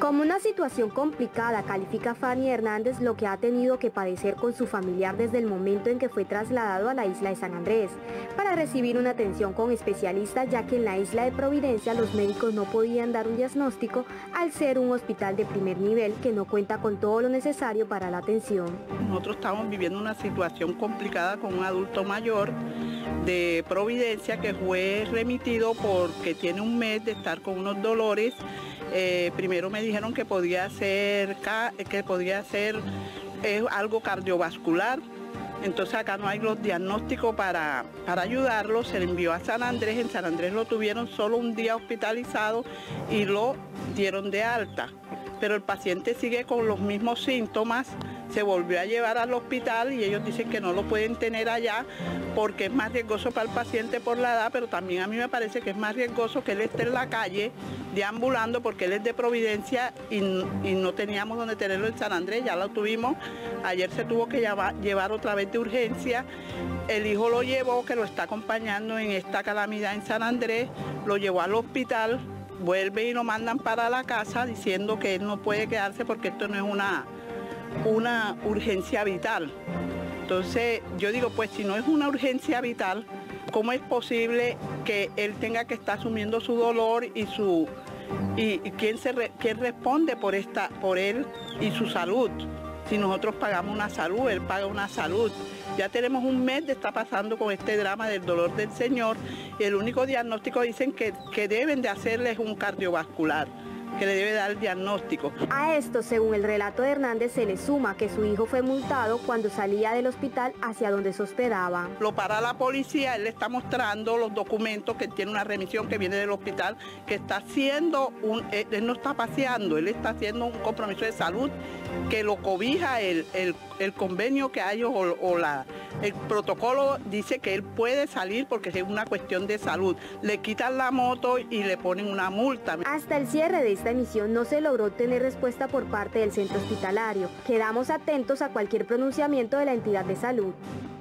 Como una situación complicada, califica Fanny Hernández lo que ha tenido que padecer con su familiar desde el momento en que fue trasladado a la isla de San Andrés para recibir una atención con especialistas, ya que en la isla de Providencia los médicos no podían dar un diagnóstico al ser un hospital de primer nivel que no cuenta con todo lo necesario para la atención. Nosotros estamos viviendo una situación complicada con un adulto mayor de Providencia que fue remitido porque tiene un mes de estar con unos dolores. Primero me dijeron que podía ser algo cardiovascular. Entonces acá no hay los diagnósticos para ayudarlo. Se le envió a San Andrés. En San Andrés lo tuvieron solo un día hospitalizado y lo dieron de alta. Pero el paciente sigue con los mismos síntomas. Se volvió a llevar al hospital y ellos dicen que no lo pueden tener allá porque es más riesgoso para el paciente por la edad, pero también a mí me parece que es más riesgoso que él esté en la calle deambulando porque él es de Providencia y no teníamos donde tenerlo en San Andrés, ya lo tuvimos. Ayer se tuvo que llevar otra vez de urgencia. El hijo lo llevó, que lo está acompañando en esta calamidad en San Andrés, lo llevó al hospital, vuelve y lo mandan para la casa diciendo que él no puede quedarse porque esto no es una urgencia vital. Entonces yo digo, pues si no es una urgencia vital, ¿cómo es posible que él tenga que estar asumiendo su dolor y quién responde por él y su salud? Si nosotros pagamos una salud, él paga una salud. Ya tenemos un mes de estar pasando con este drama del dolor del señor y el único diagnóstico dicen que deben de hacerle es un cardiovascular, que le debe dar el diagnóstico. A esto, según el relato de Hernández, se le suma que su hijo fue multado cuando salía del hospital hacia donde se hospedaba. Lo para la policía, él le está mostrando los documentos, que tiene una remisión que viene del hospital, que está haciendo él no está paseando, él está haciendo un compromiso de salud que lo cobija el convenio que hay el protocolo dice que él puede salir porque es una cuestión de salud. Le quitan la moto y le ponen una multa. Hasta el cierre de esta emisión no se logró tener respuesta por parte del centro hospitalario. Quedamos atentos a cualquier pronunciamiento de la entidad de salud.